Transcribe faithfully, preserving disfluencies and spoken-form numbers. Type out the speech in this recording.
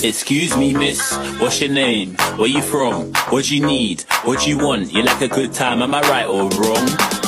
Excuse me, miss, what's your name? Where you from? What do you need? What do you want? You like a good time, am I right or wrong?